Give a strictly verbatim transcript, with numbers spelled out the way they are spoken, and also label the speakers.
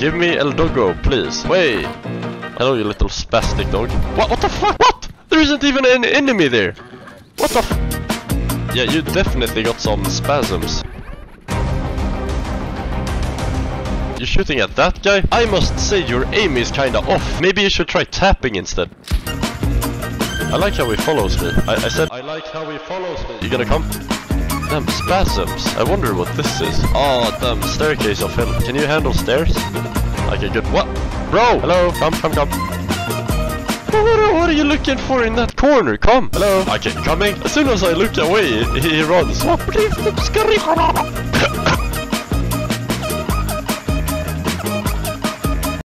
Speaker 1: Give me El Doggo, please. Wait. Hello, you little spastic dog. What? What the fuck? What? There isn't even an enemy there. What the f- Yeah, you definitely got some spasms. You're shooting at that guy? I must say your aim is kinda off. Maybe you should try tapping instead. I like how he follows me. I, I said I like how he follows me. You gonna come? Damn, spasms. I wonder what this is. Oh, damn, staircase of hell. Can you handle stairs? Okay, good. What? Bro! Hello, come, come, come. What, what are you looking for in that corner? Come! Hello! Okay, coming. As soon as I look away, he, he runs.